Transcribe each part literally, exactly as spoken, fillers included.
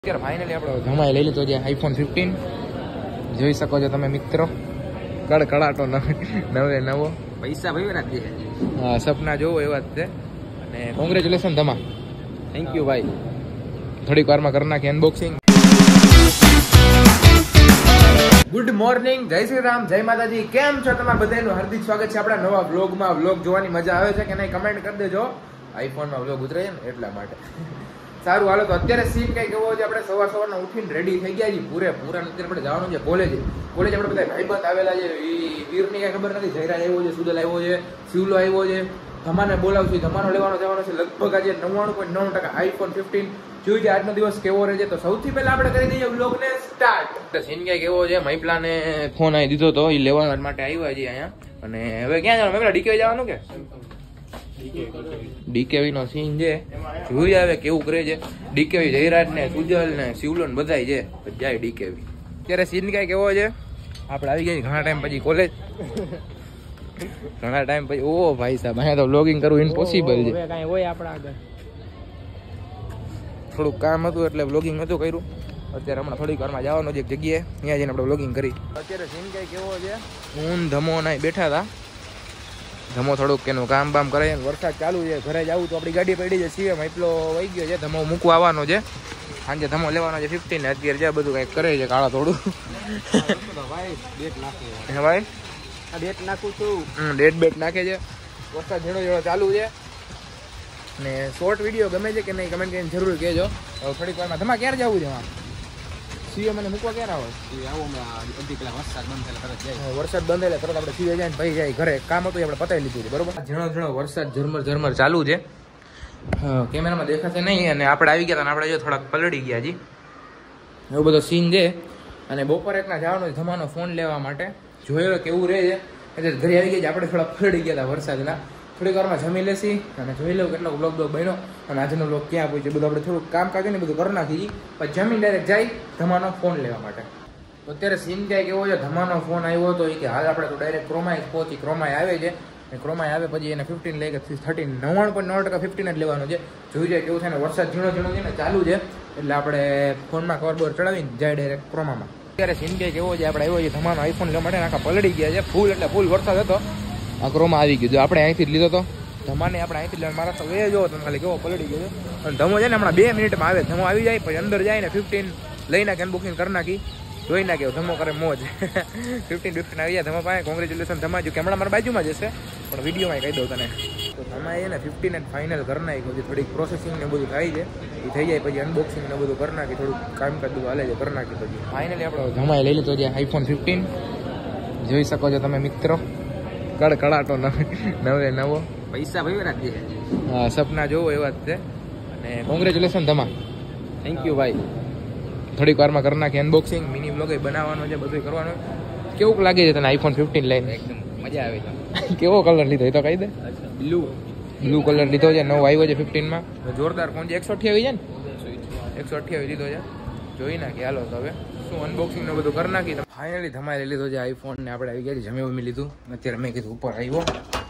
અત્યારે ફાઇનલી આપણો ધમાઈ લઈ લીધો છે આઈફોન ફિફ્ટીન જોઈ શકો છો તમે મિત્રો કડકડાટો નવે નવો પૈસા ભાઈ રાખી હા સપના જોવો એવા જ છે અને કોંગ્રેચ્યુલેશન ધમા થેન્ક યુ ભાઈ થોડીક વારમાં કરી નાખી અનબોક્સિંગ. ગુડ મોર્નિંગ, જય શ્રી રામ, જય માતાજી. કેમ છો તમારા બધાનું હાર્દિક સ્વાગત છે આપણા નવા વ્લોગમાં. વ્લોગ જોવાની મજા આવે છે કે નહીં કમેન્ટ કરી દેજો. આઈફોનમાં વ્લોગ ઉતરે છે ને એટલા માટે. સારું હાલો તો અત્યારે સીન કઈ કેવો છે, આપણે સવાર સવારના ઉઠીને રેડી થઈ ગયા છીએ પૂરે પૂરા. અત્યારે આપણે જવાનું છે કોલેજ. કોલેજ આપણે બધા ભાઈબંધ આવેલા છે. વીરની કઈ ખબર નથી, જયરાજ આવ્યો છે, સુદલ આવ્યો છે, શિવલો આવ્યો છે. ધમાને બોલાવશું, ધમાનો લેવાનો જવાનો છે. લગભગ આજે નવ્વાણું પોઈન્ટ નવ ટકા આઈફોન ફિફ્ટીન જોઈ જાય આજનો દિવસ કેવો રહે છે. તો સૌથી પહેલા આપણે કરી દઈએ વ્લોગને સ્ટાર્ટ. સીન કઈ કેવો છે, મહિપલાને ફોન આવી દીધો તો એ લેવા માટે આવ્યા છીએ અહીંયા. અને હવે ક્યાં જવાનું મહિપલા? ડીકે જવાનું કે ડીકેવી નો સીન છે, જોઈ આવે કેવું કરે છે. ડીકેવી જયરાજ ને સુજલ ને શિવલો ને બધા છે જાય ડીકેવી. અત્યારે સીન કઈ કેવો છે, આપણે આવી ગયા ઘણા ટાઈમ પછી કોલેજ. ઘણા ટાઈમ પછી ઓ ભાઈ સાહેબ અહીંયા તો વ્લોગિંગ કરવું ઇમ્પોસિબલ છે. થોડુંક કામ હતું એટલે વ્લોગિંગ નતું કર્યું. અત્યારે હમણાં થોડીક વારમાં જવાનું છે એક જગ્યાએ, ત્યાં જઈને આપણે વ્લોગિંગ કરી. અત્યારે સીન કઈ કેવો છે, હું ધમો ના બેઠા હતા. ધમો થોડુંક એનું કામ બામ કરે. વરસાદ ચાલુ છે, ઘરે જવું તો આપણી ગાડી પડી છે. સીએમ એટલો વહી ગયો છે, ધમો મૂકવા આવવાનો છે. સાંજે ધમો લેવાનો છે ફિફ્ટીન. અત્યારે જ્યાં બધું કંઈક કરે છે કાળા થોડું. હે ભાઈ ડેટ નાખું છું. ડેટ બેટ નાખે છે. વરસાદ ઝીણો ઝીણો ચાલુ છે. અને શોર્ટ વિડીયો ગમે છે કે નહીં કમેન્ટ કરીને જરૂર કહેજો. થોડીક વારમાં ધમા ક્યારે જવું છે? એમાં સીએ મને મૂકવા ક્યારે આવે? અડધી કલાક વરસાદ બંધ થયેલા તરત જાય. વરસાદ બંધ એટલે તરત આપણે સીએ જાય ને ભાઈ જાય ઘરે. કામ હતું આપણે પતાવી લીધું છે બરોબર. ઝીણો ઝીણો વરસાદ ઝરમર ઝરમર ચાલુ છે. કેમેરામાં દેખાશે નહીં. અને આપણે આવી ગયા હતા, આપણે જો થોડાક પલળી ગયા જી. એવો બધો સીન છે. અને બપોર એકના જવાનો છે ધમાનો ફોન લેવા માટે. જોયેલો કેવું રહે છે. એટલે ઘરે આવી ગયા આપણે થોડા પલળી ગયા હતા વરસાદના. થોડીક વારમાં જમી લેશી અને જોઈ લઉં કેટલો બ્લોગ બ્લોગ બન્યો અને આજનો બ્લોગ ક્યાં પહોંચ્યો બધું આપણે થોડુંક કામ કાઢીને બધું કરી નાખી. પછી જમીન ડાયરેક્ટ જાય ધમાનો ફોન લેવા માટે. તો અત્યારે સીન ક્યાંક એવો છે, ધમાનો ફોન આવ્યો હતો એ કે હાલ આપણે તો ડાયરેક્ટ ક્રોમાઈ પહોંચી. ક્રોમાઈ આવે છે અને ક્રોમાઈ આવે પછી એને ફિફ્ટીન લઈ ગયા થર્ટીન નવ્વાણું પોઈન્ટ નવ ટકા ફિફ્ટીન જ લેવાનું છે. જોઈ જાય કેવું થાય ને. વરસાદ ઝીણો ઝીણો છે ને ચાલુ છે એટલે આપણે ફોનમાં કવર બોર ચડાવીને જાય ડાયરેક્ટ ક્રોમામાં. અત્યારે સીન ક્યાંક એવો છે, આપણે આવ્યો છે ધમાનો આઈફોન લેવા માટે. આખા પલળી ગયા છે ફૂલ, એટલે ફૂલ વરસાદ હતો. આ ક્રોમા આવી ગયું. આપણે અહીંથી જ લીધો હતો ધમાને. આપણે અહીંથી લેવા મારા તો એ જો તમે ખાલી કેવો પલળી ગયો છે. અને ધમો છે ને હમણાં બે મિનિટમાં આવે. ધમો આવી જાય પછી અંદર જાય ને ફિફ્ટીન લઈ નાખી અનબોક્સિંગ કરી નાખી. જોઈ નાખે ધમો કરે મોજ. ફિફ્ટીન ફિફ્ટીન આવી જાય ધમા પાસે. કોંગ્રેચ્યુલેશન ધમા. જો કેમેરા મારા બાજુમાં જશે પણ વિડીયોમાં કહી દઉં તને. તો ધમા એ ને ફિફ્ટીન જ ફાઇનલ કરી નાખી. પછી થોડીક પ્રોસેસિંગ ને બધું થાય છે એ થઈ જાય પછી અનબોક્સિંગ ને બધું કરી નાખી. થોડુંક કામકાજ બધું હાલે છે કરી નાખી. પછી ફાઇનલી આપણો ધમાએ લઈ લીધો છે આઈફોન ફિફ્ટીન જોઈ શકો છો તમે મિત્રો. કડકડાટો નવે નવો પૈસા ભાઈ રાખી હા સપના જોવો એવા જ છે. અને કોંગ્રેચ્યુલેશન ધમા. થેન્ક યુ ભાઈ. થોડીક વારમાં કરી નાખી અનબોક્સિંગ. મિની બ્લોગ બનાવવાનો છે, બધું કરવાનું. કેવું લાગે છે તને આઈફોન ફિફ્ટીન લઈને? એકદમ મજા આવે છે. કેવો કલર લીધો એ તો કહી દે. બ્લુ બ્લુ કલર લીધો છે, નવો આવ્યો છે ફિફ્ટીનમાં. જોરદાર ફોન છે. એકસો અઠ્યાવીસ છે ને? એકસો અઠ્યાવીસ લીધો છે. જોઈ નાખી હાલો તો હવે શું અનબોક્સિંગ ને બધું કરી નાખી. ફાઇનલી ધમાઈ લઈ લીધો છે આઈફોન ને. આપણે આવી ગયા જમી વમી લીધું. અત્યારે મેં કીધું ઉપર આવ્યો.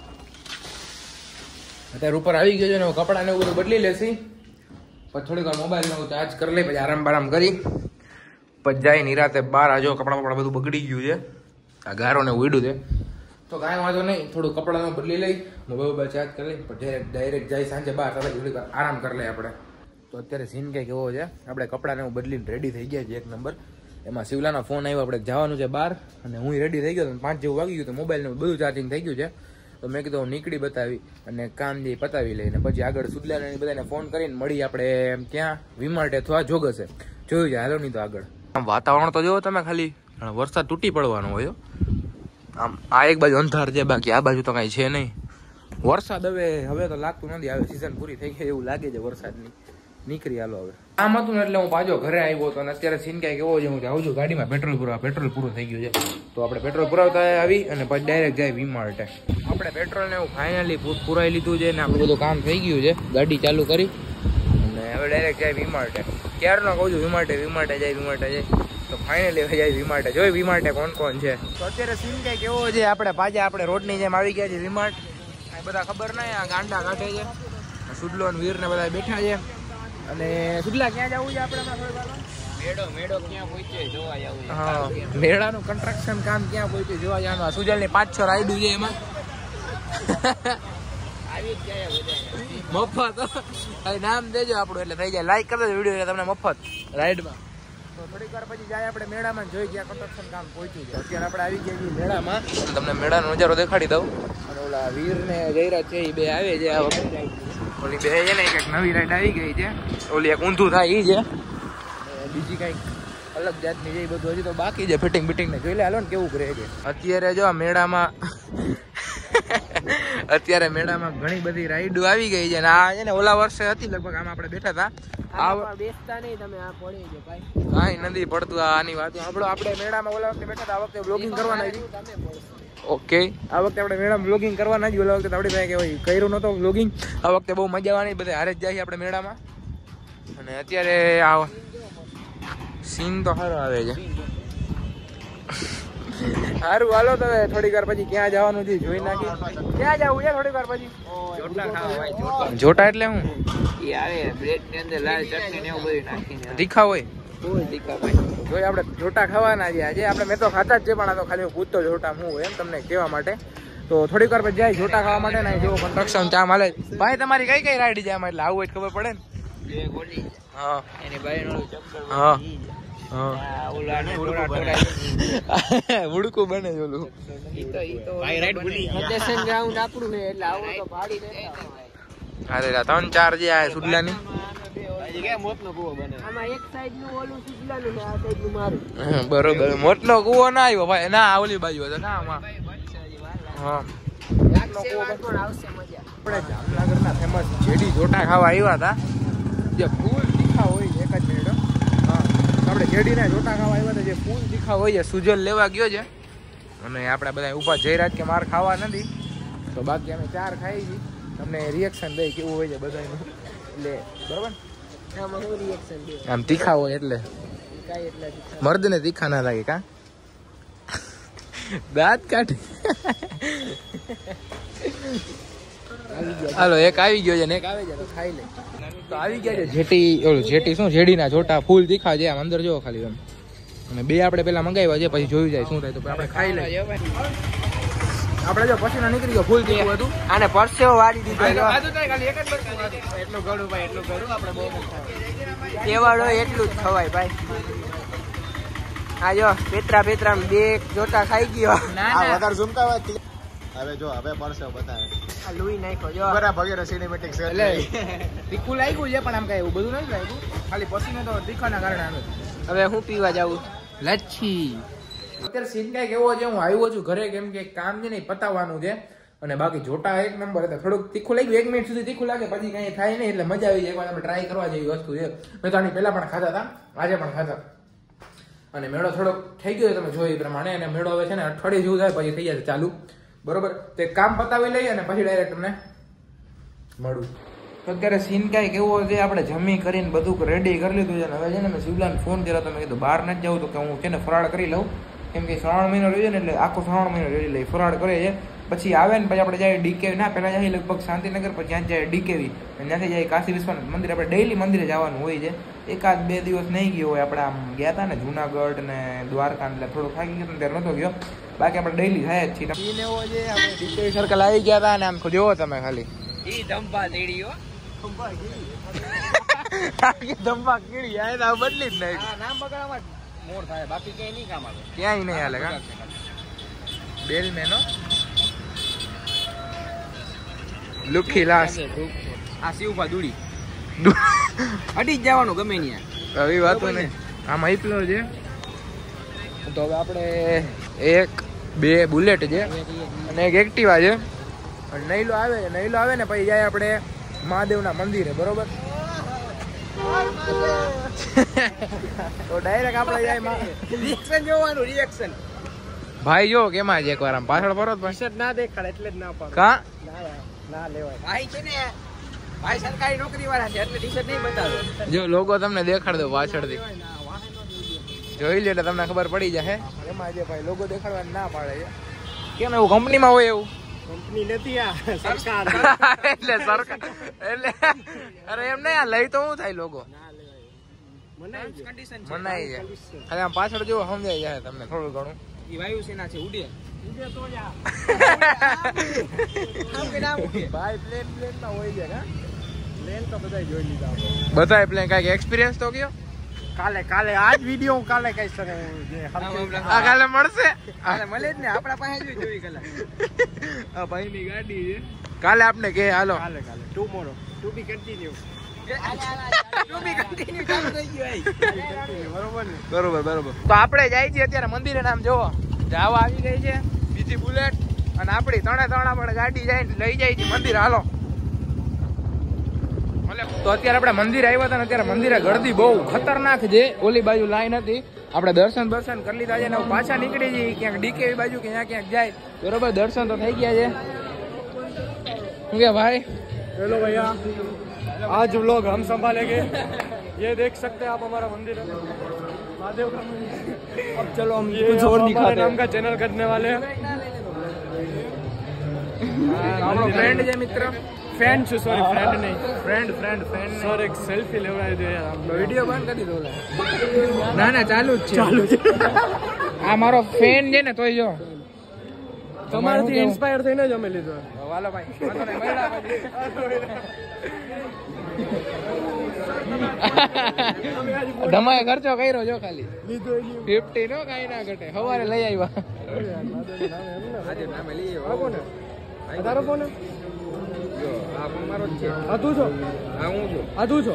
અત્યારે ઉપર આવી ગયો છે ને કપડાં ને એવું બધું બદલી લેશી. પછી થોડીક વાર મોબાઈલ ને ચાર્જ કરી લઈ પછી આરામ બારામ કરી પછી જાય નિરાતે બહાર. આજો કપડાં બપડા બધું બગડી ગયું છે. આ ગારો ને ઉડ્યું છે તો કાંઈ વાંધો નહીં. થોડું કપડાં બદલી લઈ, મોબાઈલ મોબાઈલ ચાર્જ કરી લઈ પછી ડાયરેક્ટ ડાયરેક્ટ જાય સાંજે બહાર. ત્યારે થોડીક વાર આરામ કરી લઈએ આપણે. તો અત્યારે સીન કંઈક એવો છે, આપણે કપડાને હું બદલીને રેડી થઈ ગયા છે એક નંબર. એમાં શિવલાનો ફોન આવ્યો, આપણે જવાનું છે બહાર અને હું રેડી થઈ ગયો. પાંચ જેવું વાગી ગયું તો મોબાઈલનું બધું ચાર્જિંગ થઈ ગયું છે. તો મેં કીધું નીકળી બતાવી અને કામ જે પતાવી લઈને પછી આગળ સુદલાને બધાને ફોન કરીને મળી આપણે ક્યાં વીમાર્ટ અથવા જોગશે. જોયું છે હાલો નહીં તો આગળ. આમ વાતાવરણ તો જોવો તમે ખાલી, વરસાદ તૂટી પડવાનો હોય. આમ આ એક બાજુ અંધાર છે, બાકી આ બાજુ તો કાંઈ છે નહીં. વરસાદ હવે હવે તો લાગતું નથી, હવે સિઝન પૂરી થઈ ગઈ એવું લાગે છે વરસાદની. નીકળી હાલો હવે. આમ હતું ને એટલે હું પાછો ઘરે આવ્યો હતો. અને અત્યારે સીન કાંઈક એવો છે, હું જાઉં છું ગાડીમાં પેટ્રોલ પુરાવા. પેટ્રોલ પૂરું થઈ ગયું છે તો આપણે પેટ્રોલ પુરાવતા આવી અને પછી ડાયરેક્ટ જાય વીમાર્ટે. આપણે પેટ્રોલ ને એવું ફાઇનલી પુરાઈ લીધું છે ને આપણું બધું કામ થઈ ગયું છે. ગાડી ચાલુ કરી અને હવે ડાયરેક્ટ જાય વીમાર્ટે. ક્યારનો કહું છું વીમાર્ટે વીમાર્ટે જાય વીમાર્ટે જાય. તો ફાઇનલી હવે જાય વીમાર્ટે. જોઈ વીમાર્ટે કોણ કોણ છે. તો અત્યારે સીન કાંઈક એવો છે, આપણે પાછા આપણે રોડની જેમ આવી ગયા છે વીમાર્ટ. બધા ખબર નહીં આ ગાંડા કાઢે છે. સુડલો ને વીર ને બધા બેઠા છે. અને સુડલા ક્યાં જવું છે આપણે હમણાં થોડી વારમાં? મેળો મેળો ક્યાં પહોંચે જોવા જવું હા મેળાનું કન્સ્ટ્રક્શન કામ ક્યાં પહોંચ્યું જોવા જવાનું. સુજલની પાંચ છ રાઈડું છે એમાં આવી જ જાય બધા મફત. હવે નામ દેજો આપણું એટલે થઈ જાય. લાઈક કરી દેજો વિડીયો એટલે તમને મફત રાઈડમાં. તો થોડીક વાર પછી જાય આપણે મેળામાં જોઈ ગયા કન્સ્ટ્રક્શન કામ પહોંચ્યું છે. અત્યારે આપણે આવી ગયા છીએ મેળામાં. તમને મેળાનો નજારો દેખાડી દઉં. અને ઓલા વીર ને જયરાજ છે એ બે આવે છે આ વખતે. ઓલી બે છે ને એક નવી રાઈડ આવી ગઈ છે. ઓલી એક ઊંધું થાય એ છે. બીજી કંઈક અલગ જાતની છે એ બધું હજી તો બાકી છે. ફિટિંગ બિટિંગ ને જોઈ લે હાલો ને કેવું કરે છે. અત્યારે જો આ મેળામાં અત્યારે મેળામાં ઘણી બધી રાઈડો આવી ગઈ છે. આ છે ને ઓલા વર્ષે હતી લગભગ આમાં આપણે બેઠા હતા. આ બેસતા નહીં તમે આ પડી ગયો ભાઈ કાંઈ નથી પડતું આની વાતો. આપણો આપણે મેળામાં ઓલા વખતે બેઠા હતા. આ વખતે બ્લોગિંગ કરવાના હતી. ઓકે આ વખતે આપણે મેળામાં બ્લોગિંગ કરવાના જ. ઓલા વખતે આપણી પાસે કે કર્યું નહોતો બ્લોગિંગ. આ વખતે બહુ મજા આવવાની. બધા હારે જ જાય આપણે મેળામાં. અને અત્યારે આ સીન તો સારો આવે છે. સારું હાલો તો થોડીક વાર પછી ક્યાં જવાનું છે જોઈ નાખી. ક્યાં જવું છે થોડીક વાર પછી? જોટા ખાવા ભાઈ જોટા જોટા એટલે હું એ આવે બ્રેડ ની અંદર લાલ ચટણી ને એવું બધું નાખીને તીખા હોય. બહુ તીખા ભાઈ જોઈ આપણે જોટા ખાવાના છે આજે. આપણે મેં તો ખાતા જ છે પણ આ તો ખાલી હું પૂછતો જોટા હું હોય એમ તમને કહેવા માટે. તો થોડીક વાર પછી જાય જોટા ખાવા માટે ને જેવો કન્સ્ટ્રક્શન ચા મળે. ભાઈ તમારી કઈ કઈ રાઈડ જાય એટલે આવું હોય ખબર પડે ને. બે ગોલી હા એની બાયનો ચક્કર હા હા ઓલા ને થોડા ઉડકું બને છે ઓલું. ઈ તો ઈ તો ભાઈ રાઈડ ભૂલી પ્રદર્શન ગ્રાઉન્ડ આપણું છે એટલે આવો તો ભાડી દેતા અરે ત્રણ ચાર જે આ સુડલાની હજી કે મોતનો કૂવો બને આમાં એક સાઈડ નું ઓલું સુજલાનું ને આ સાઈડ નું મારું બરોબર. મોટલો કૂવો ના આવ્યો ભાઈ. ના ઓલી બાજુ હતો ના આમાં. હા પણ આવશે મજા. આપણે જામનગરના ફેમસ જેડી જોટા ખાવા આવ્યા હતા જે ફૂલ તીખા હોય છે. એક જ મિનિટ હા આપણે જેડીના જોટા ખાવા આવ્યા હતા જે ફૂલ તીખા હોય છે. સુજલ લેવા ગયો છે અને આપણે બધા ઊભા જયરાજ કે માર ખાવા નથી તો બાકી અમે ચાર ખાઈ છીએ. તમને રિએક્શન દઈ કેવું હોય છે બધાનું એટલે બરોબર. આમાં શું રિએક્શન દે આમ તીખા હોય એટલે કાઈ એટલે મર્દને તીખા ના લાગે કા દાંત કાઢી. હાલો એક આવી ગયો છે ને એક આવે છે તો ખાઈ લે. તો આવી ગયા છે જેટી ઓલું જેટી શું જેડીના જોટા ફૂલ તીખા છે આમ અંદર જોવો ખાલી એમ. અને બે આપણે પેલા મંગાવ્યા છે પછી જોયું જાય શું થાય તો આપણે ખાઈ લઈએ. આપણે જો પછીનો નીકળી ગયો ફૂલ તીખું હતું. આને પરસેવો વાળી દીધો ખાલી એક જ વસ્તુ એટલું ગળું ભાઈ એટલું ગળું આપણે બહુ કેવાડો એટલું જ ખવાય ભાઈ. હા જો પેતરા પેતરા બે જોટા ખાઈ ગયો. ના આ ના વધારે ઝૂમતા હોય હવે જો હવે પરસેવ બતાવે આ લુઈ નાખ્યો જો બરા ભગેરો સિનેમેટિક છે એટલે તીખું લાગ્યું છે પણ આમ કઈ એવું બધું નથી લાગ્યું. ખાલી પસીનો તો તીખાના કારણે આવે. હવે હું પીવા જાઉં લચ્છી. અત્યારે સીન કઈક એવો છે હું આવ્યો છું ઘરે કેમ કે કામ છે ને પતાવવાનું છે અને બાકી જોટા એક નંબર હતા. થોડુંક તીખું લાગ્યું એક મિનિટ સુધી તીખું લાગે પછી કઈ થાય નહીં એટલે મજા આવી જાય. એકવાર આપણે ટ્રાય કરવા જેવી વસ્તુ છે. મેં તો આની પહેલા પણ ખાતા હતા આજે પણ ખાતા. અને મેળો થોડોક થઈ ગયો તમે જોઈ એ પ્રમાણે. અને મેળો હવે છે ને અઠવાડિયે જેવું થાય પછી થઈ જશે ચાલુ બરોબર. તો એક કામ પતાવી લઈએ અને પછી ડાયરેક્ટ તમને મળું. અત્યારે સીન કાંઈક એવો છે આપણે જમી કરીને બધું રેડી કરી લીધું છે. હવે છે ને મેં શિવલાને ફોન કર્યો તો મેં કીધું બહાર નથી જવું તો કે હું છે ને ફરાળ કરી લઉં કેમ કે શ્રાવણ મહિનો રહ્યો છે ને એટલે આખો શ્રાવણ મહિનો રેડી લઈ ફરાળ કરે છે. પછી આવે ને પછી આપણે જાય ડીકેવી ના પહેલા જાય લગભગ શાંતિનગર પછી ત્યાં જાય ડીકેવી ત્યાંથી જાય કાશી વિશ્વનાથ મંદિર. આપણે ડેઈલી મંદિરે જવાનું હોય છે. એકાદ બે દિવસ નહીં ગયો હોય. આપણે આમ ગયા હતા ને જુનાગઢ ને દ્વારકા એટલે થોડું થાકી ગયો ત્યારે નહોતો ગયો. બાકી આપણે ડેઈલી થાય જ છીએ. સીન એવો છે આપણે ડીકેવી સર્કલ આવી ગયા હતા અને આમ જોવો તમે ખાલી ઈ ધંપા દેડીઓ ધંપા કીડી આ તો બદલી જ નહીં. નામ બગાડવામાં મોર થાય બાકી ક્યાંય નહીં કામ આવે. ક્યાંય નહીં હાલે કા બેલ મેનો લુખી લાસ આ શિવભા દુડી અડી જ જવાનું ગમે નહીં. આવી વાતો નહીં આમ આઈપલો છે. તો હવે આપણે એક બે બુલેટ છે અને એક એક્ટિવા છે. નૈલો આવે છે નૈલો આવે ને પછી જાય આપણે મહાદેવના મંદિરે બરોબર. તો ડાયરેક્ટ આપણે જાય રિએક્શન જોવાનું રિએક્શન ભાઈ જો કેમાં છે એકવાર આમ પાછળ ફરો તો ટી-શર્ટ ના દેખાડ એટલે જ ના પાડો. કા ના લેવાય ભાઈ છે ને ભાઈ સરકારી નોકરી વાળા છે એટલે ટી-શર્ટ નહીં બતાવે. જો લોગો તમને દેખાડ દો પાછળથી જોઈ લે એટલે તમને ખબર પડી જશે. એમાં જે ભાઈ લોગો દેખાડવા ના પાડે છે કેમ એવું કંપનીમાં હોય એવું કંપની નથી આ સરકાર એટલે સરકાર એટલે અરે એમ નહીં, આ લઈ તો શું થાય લોકો મનાઈ મનાઈ જાય. અરે આમ પાછળ જેવો સમજાય જાય તમને થોડું ઘણું. વાયુસેના છે ઉડે ભાઈ પ્લેન પ્લેન માં હોય છે ને પ્લેન તો બધા જોઈ લીધા આપણે. બધાય પ્લેન કાંઈક એક્સપિરિયન્સ તો કયો. કાલે કાલે આજ વિડીયો હું કાલે કહીશ તને જે આ કાલે મળશે. મળે જ ને આપણા પાસે જ જોઈ કલાક આ ભાઈ ની ગાડી છે કાલે આપણે કે હાલો કાલે કાલે ટુમોરો ટુ બી કન્ટિન્યુ બરોબર ને. બરોબર બરોબર. તો આપણે જાય છીએ અત્યારે મંદિરે. નામ જોવો, જાવા આવી ગઈ છે બીજી બુલેટ અને આપણી ત્રણે ત્રણ આપણે ગાડી જાય લઈ જાય છે મંદિર. હાલો. તો અત્યારે આપણે મંદિર આવ્યા હતા ને અત્યારે મંદિરે ગળદી બહુ ખતરનાક છે. ઓલી બાજુ લાઈન હતી, આપણે દર્શન દર્શન કરી લીધા છે ને પાછા નીકળી જઈએ ક્યાંક ડીકે બાજુ કે ત્યાં ક્યાંક જાય. બરોબર, દર્શન તો થઈ ગયા છે. શું કે ભાઈ? हेलो भैया, आज व्लॉग हम संभालेंगे. ये देख सकते हैं आप हमारा मंदिर है महादेव का मंदिर. अब चलो हम ये कुछ और दिखाते नाम का चैनल करने वाले हैं. આપણો ફ્રેન્ડ છે મિત્ર. फ्रेंड सॉरी फ्रेंड नहीं ફ્રેન્ડ ફ્રેન્ડ ફ્રેન્ડ सर एक सेल्फी लेवड़ा दे यार. વિડીયો બંધ કરી દીધો. ના ના ચાલુ જ છે ચાલુ છે. આ મારો ફેન છે ને તોય જો તમારાથી ઇન્સ્પાયર થઈને જ અમે લીધો. વાલો ભાઈ વાંધો નહીં, મળ્યા પછી. ધમાએ ખર્ચો કર્યો જો ખાલી લીધો ફિફ્ટી નો કઈ ના ઘટે. સવારે લઈ આવ્યા. આજે નામે લઈએ આપો ને તારો ફોન જો આ પણ મારો જ છે. આ તું છો આ હું છું. આ તું છો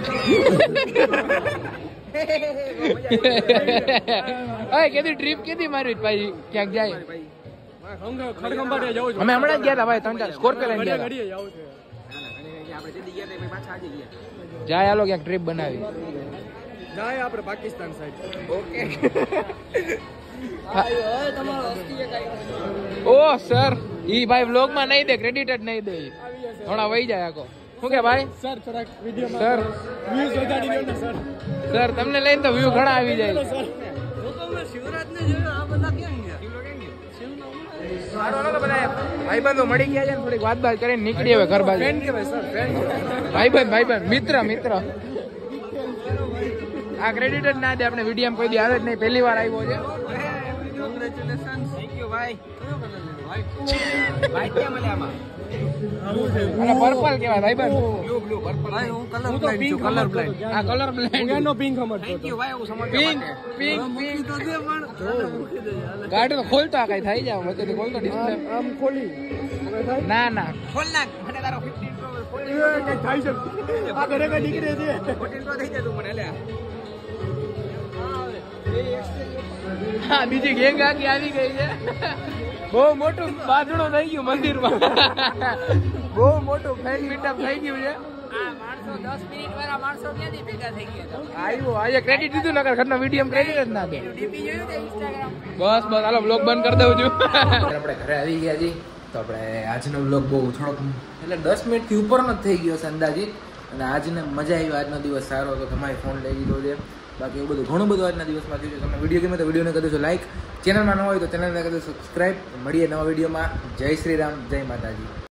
ઓય કેદી ટ્રીપ કેદી મારી ભાઈ ક્યાંક જાય. ખડખંભાળિયા જાઉં છું. અમે હમણાં જ ગયા હતા ભાઈ, ત્રણ ચાર સ્કોર્પિયો લઈને ગયા હતા. ઘડીએ જાઉં છે. આપણે જલ્દી ગયા હતા પાછા આજે ગયા. જાય હાલો ક્યાંક ટ્રીપ બનાવી. જાય આપણે પાકિસ્તાન સાઈડ. ઓકે ઓ સર, ઈ ભાઈ વ્લોગ માં નહીં દે, ક્રેડિટ જ નહીં દે. ઘણા વહી જાય આખો. શું કે ભાઈ? સર થોડાક વિડીયો સર વ્યૂઝ વધારી દો ને સર. સર તમને લઈને તો વ્યૂ ઘણા આવી જાય. શિવરાજને જોયો આ બધા ક્યાં ગયા? સારો હાલો તો બધા ભાઈબંધો મળી ગયા છે ને થોડીક વાત બાત કરીને નીકળી હવે ઘર બાજુ. ફ્રેન્ડ કહેવાય સર, ફ્રેન્ડ. ભાઈબંધ ભાઈબંધ મિત્ર મિત્ર. આ ક્રેડિટ જ ના દે, આપણે વિડીયો કોઈ દી આવે જ નહીં, પહેલી વાર આવ્યો છે. કોંગ્રેચ્યુલેશન. થેન્ક યુ ભાઈ. ભાઈ ક્યાં મળ્યા આમાં? અને પર્પલ કેવાય ભાઈબંધ. Blue blue purple. ભાઈ હું કલર હું તો બ્લાઇન્ડ છું, pink કલર બ્લાઇન્ડ. આ કલર બ્લેન્ડ. એનો પિંક સમજતો થેન્ક હતો. યુ ભાઈ હું સમજવા પિંક માટે. પિંક મૂકી તો દે પણ ગાડી તો ખોલતો આ કઈ થઈ જાય વચ્ચે ખોલતો ડિસ્પ્લે. આમ આમ ખોલી હવે થાય? ના ના ખોલ નાખ મને તારો ફિફ્ટીન પ્રો ખોલ એ કંઈક થાય છે. આ ઘરે કઈ નીકળે છે. ફોર્ટીન પ્રો થઈ જતું મને લે. હા બીજી ગેંગ આખી આવી ગઈ છે. બહુ મોટું બાંધણું થઈ ગયું મંદિરમાં. બહુ મોટું ફેન મીટઅપ થઈ ગયું છે. આવ્યો આજે ક્રેડિટ દીધું નકર ઘરનો વિડીયો ક્રેડિટ જ ના દે. બસ બસ હાલો બ્લોગ બંધ કરી દઉં છું. આપણે ઘરે આવી ગયા છીએ તો આપણે આજનો બ્લોગ બહુ થોડોક એટલે દસ મિનિટ થી ઉપરનો જ થઈ ગયો છે અંદાજિત. અને આજને મજા આવી, આજનો દિવસ સારો હતો. તમારી ફોન લઈ લીધો છે, બાકી એવું બધું ઘણું બધું આજના દિવસમાં થયું છે. તમને વિડીયો ગમે તો વિડીયોને કરી દેજો લાઈક, ચેનલમાં ન હોય તો ચેનલને કરી દેજો સબસ્ક્રાઈબ. મળીએ નવા વિડીયોમાં. જય શ્રી રામ, જય માતાજી.